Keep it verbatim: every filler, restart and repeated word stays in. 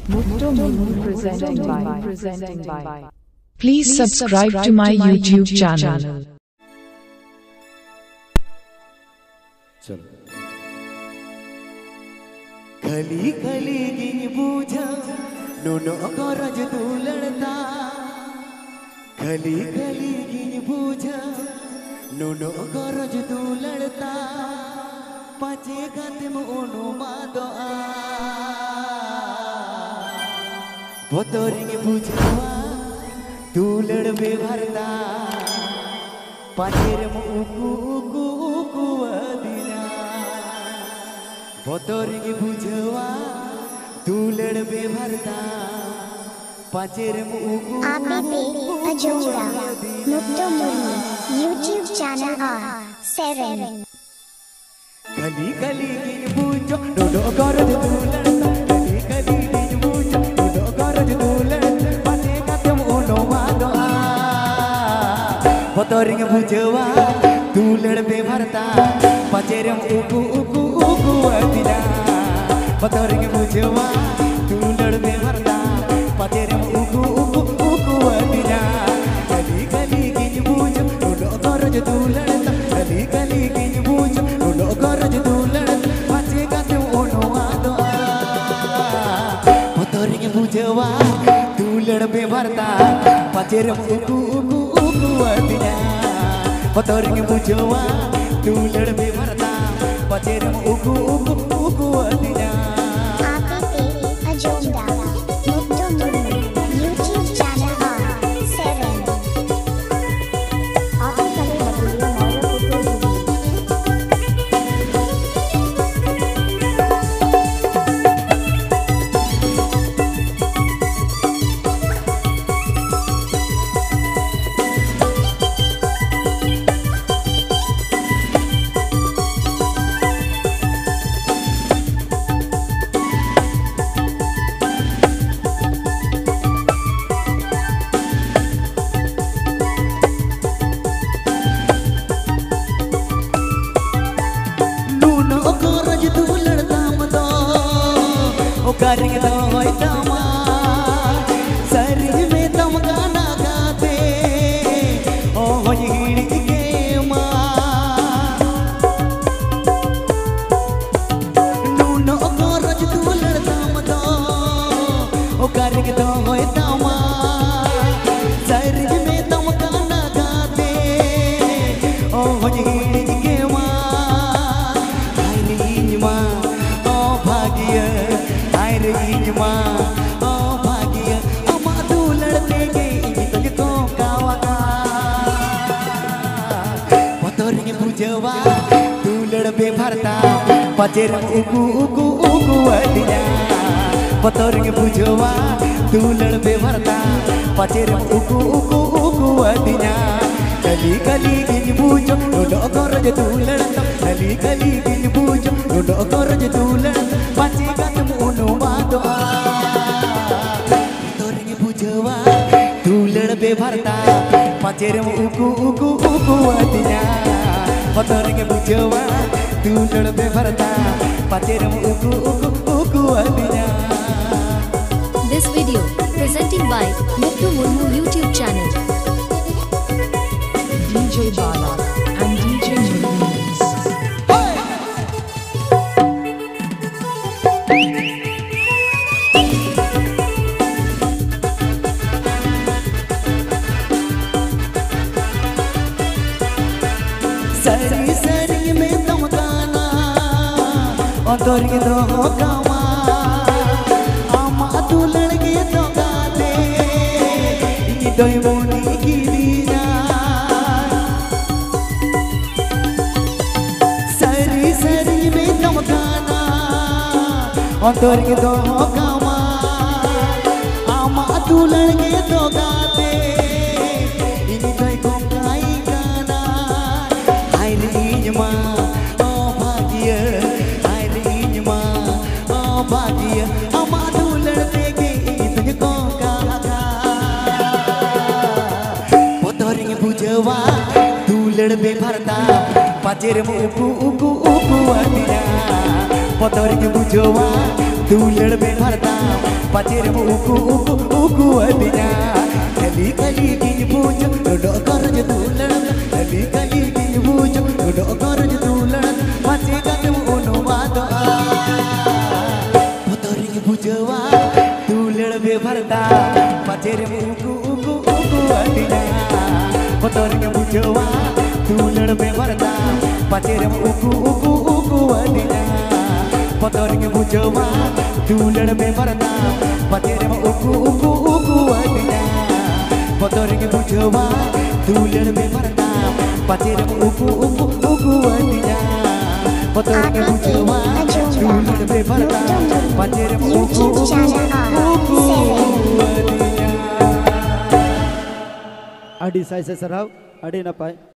Muttu Murmu presenting by presenting by. Please subscribe to my YouTube channel. खली खली गिन बूझा नूनो गरज तू लड़ता खली खली गिन बूझा नूनो गरज तू लड़ता पाचे गाते मोनो मादो आ बोतोरिंग बूझवा तू लड़बे भरता पाचे रे मुकु उकु उकु अदिना बोतोरिंग बूझवा तू लड़बे भरता पाचे रे मुकु आबिबे अजोड़ा Muthu Murmu YouTube channel R seven खली खली गिन बूझो नूनो गरज तू लड़ता खली खली गिन बूझो नूनो गरज तू लड़ता पाचे गाते मोनो मादो आ बोतोरिंग बूझवा तू लड़बे भरता पाचे रे मुकु उकु उकु अदिना बोतोरिंग बूझवा तू लड़बे भरता पाचे रे मुकु उकु उकु अदिना खली खली गिन बूझो नूनो गरज तू लड़ता खली खली गिन बूझो नूनो गरज तू लड़ता पाचे गाते मोनो मादो आ बोतोरिंग बूझवा तू लड़बे भरता पाचे रे मुकु उकु उकु अदिना बोतोरिंग बूझवा तू लड़बे भरता पाचे रे मुकु उकु उकु अदिना आबिबे अजोड़ा Muthu Murmu YouTube channel R seven आबिबे लबुलियो मोरो नूनो गरज तू लड़ता मतो ओ करिंग तो होय तमा सरिज में तम गाना गाते ओ होय हिड़ी के मां नूनो गरज तू लड़ता मतो ओ करिंग तो होय तमा सरिज में तम गाना गाते ओ होय हिड़ी के मां बूझवा तू लड़बे भरता पाचे रे उकु उकु उकु अदिना बोतोरिंग बूझवा तू लड़बे भरता पाचे रे उकु उकु उकु अदिना खली खली गिन बूझो नूनो गरज तू लड़ता खली खली गिन बूझो नूनो गरज तू लड़ता पाचे गाते मोनो मादो आ बोतोरिंग बूझवा तू लड़बे भरता पाचे रे उकु उकु उकु अदिना बोतोरिंग बूझवा तू लड़बे भरता पाचे रे उकु उकु उकु अदिना This video presenting by Muttu Murmu YouTube channel. D J Bala and D J Remix. सरी सरी में तम गाना बोतोरिंग तो कामा आमा तू लड़के तो गाते इन दोई मोनी की दीना सरी सरी में तम गाना बोतोरिंग तो कामा आमा तू लड़के तो गाते इन दोई को काई गाना आई लीज मां ओ भाग्य आई लीज मां ओ भाग्य अमा तू लड़ते के तुझको कागा बोतोरिंग बूझवा तू लड़बे भरता पाचे रे उकु उकु उकु अदिना बोतोरिंग बूझवा तू लड़बे भरता pacer uku uku uku adinya kali kali kini bujuk dodok korjo tulan kali kali kini bujuk dodok korjo tulan masih ketemu uno wado motoring bujawa tulan bevarta pacer uku uku uku adinya motoring bujawa tulan bevarta pacer uku uku uku adinya motoring bujawa tulan bevarta pacer uku uku uku adinya motoring bujawa tulan bevarta pacer uku uku uku adinya motoring bujawa tulan bevarta pacer uku uku uku adinya Adi saya sesarau, adi napai.